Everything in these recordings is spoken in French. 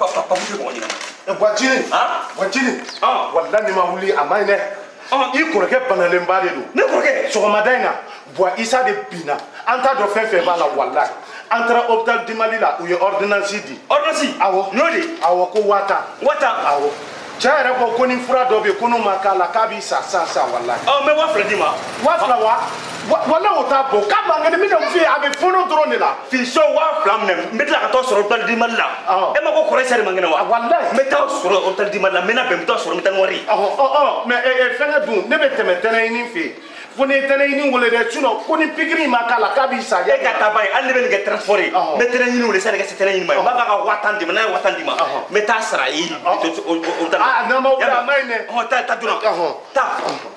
papa vous bon ni voiture walla ni ma wuli amaine i korokɛ banalen ba de don ne korokɛ sɔgɔmada in na bois isa de bina an t'a dɔn fɛn fɛn b'a la wallahi an taara hôpital du Mali la u ye ordonnance di ordonnance awɔ n'o de awɔ ko wata awɔ cɛ yɛrɛ ko ni fura dɔ bɛ yen ko n'o ma k'a la k'a b'i sa wallahi mɛ wa fila d'i ma wa fila wallahi o t'a bɔ k'a man kɛnɛ min f'i ye a bɛ fɔnɔ dɔrɔn de la fiso wa fila minɛ n bɛ tila ka taa sɔrɔ hôpital du Mali la e ma ko kɔrɔ sɛri man kɛnɛ wa wallahi n bɛ taa sɔrɔ hôpital du Mali la n bɛ na bɛn n bɛ taa sɔrɔ n bɛ taa wari mais fɛngɛ dun ne bɛ tɛmɛ tɛnɛɲini fɛ yen fo ni tɛnɛɲini wele dɛ sinon ko ni pikiri in ma k'a la k'a b'i sa e ka taa ban ye hali ne bɛ nin kɛ transport ye n bɛ tɛnɛɲini wele sani ka se tɛnɛɲini ma ye n b'a ka 1000 d'i ma n'a ye 1000 d'i ma n bɛ taa sara ye n'a ma wuli a ma ɲi dɛ taa donna taa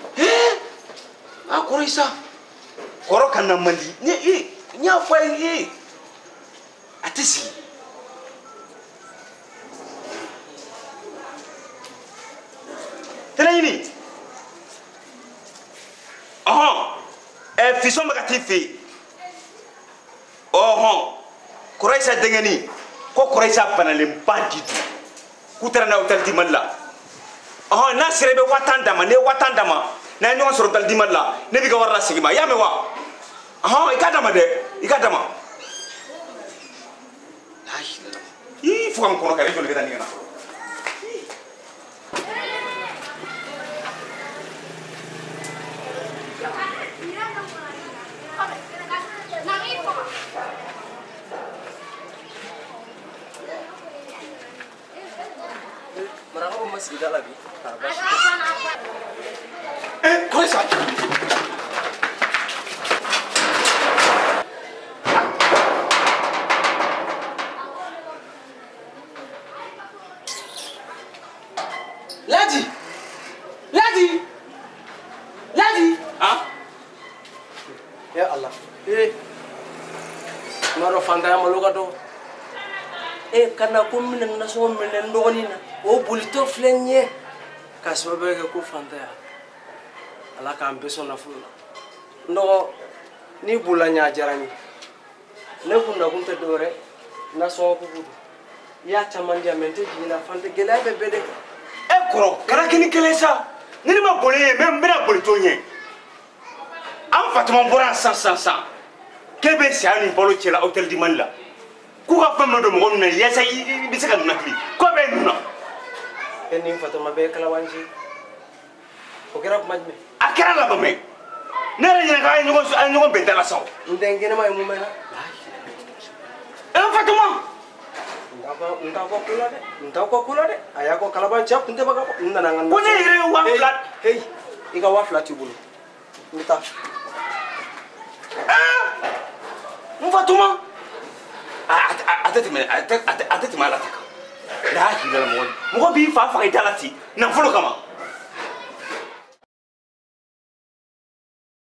a kɔrɔ yi sa kɔrɔ ka na man di n y'a fɔ a ye a tɛ sigi tɛnɛɲini fisɔn bɛ ka t'i fɛ yen kɔrɔ isa denkɛni ko kɔrɔ isa banalenba di dun k'u taara n'a ye hôpital du Mali la n'a sera i bɛ 1000 d'a ma n'i ye 1000 d'a ma n'a ye ɲɔgɔn sɔrɔ hôpital du Mali la ne b'i ka wari lasegin ma i y'a mɛn wa i k'a d'a ma dɛ i k'a d'a ma fo ka n kɔnɔ kari joli ka taa ɲɛgɛn na fɔlɔ Sudah lagi. Kau siapa? Ladi. Ah? Ya Allah. Maro fanda malu kado. Karena aku minum nasi minum doni na. O bulito flenye. Kasaba ke ko fanda ya. Ala ka ambeso na fulu. Ndo ni bulanya jarani. Ne kunda kunte dore na so ko budu. Ya tamandi amente jina fanda gela be bede. Koro kana kini kelesa. Ni ma boli me mbena boli tonye. Am Fatuma bora san. Kebe si ani bolo chela hôtel du Mali la. Ku ka fam do mo ngone yesa bi se ka nakli. Ko be nuna. Eni Fatuma be kala wanji. O kera ko majme. Akera la ba me. Nere nyina ka ay nyugo be dala saw. Ndengene ma mu mena. Fatuma. Entah kau kula de. Ayah kau kalaban siap kunte baga. Nanangan. Kau ni ire wa flat. Hey, ika wa flat ibu. Entah. Fatuma. Ate ti mala taka. Dah hilang mo. Mo bi fa ita lati. Na fulo kama.